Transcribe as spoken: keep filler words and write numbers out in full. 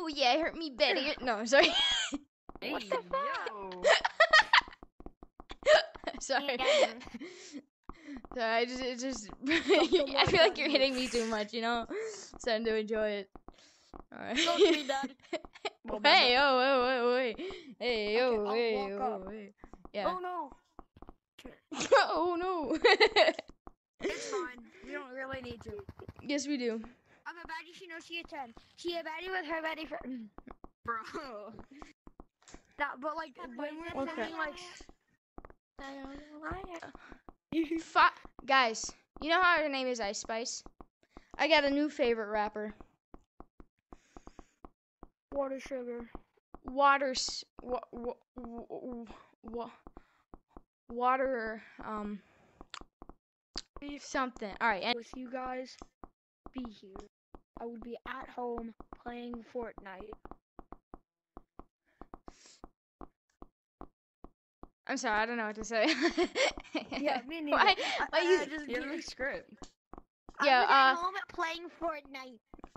Oh yeah, it hurt me better. No, sorry. Hey, What the fuck? yo. Sorry. Yeah. Sorry, I just, it just, I feel like you're hitting me too much, you know? Starting to enjoy it. Alright. Don't me, Dad. Hey, oh, oh, oh, wait. Hey, Okay, oh, I'll hey, walk oh, up. hey. Yeah. Oh no. Oh, no. It's fine. We don't really need to. Yes, we do. I'm a baddie. She knows she a ten. She a baddie with her baddie for. Bro. That, but like when we're Okay. playing like. I don't know. Fa Guys, you know how her name is Ice Spice? I got a new favorite rapper. Water sugar. Waters. Wa wa wa wa water. Um. Something. All right. With you guys, be here. I would be at home playing Fortnite. I'm sorry. I don't know what to say. Yeah, me neither. Why? I, Why I, you? I just You have get- a script. I Yeah, was at uh, home playing Fortnite.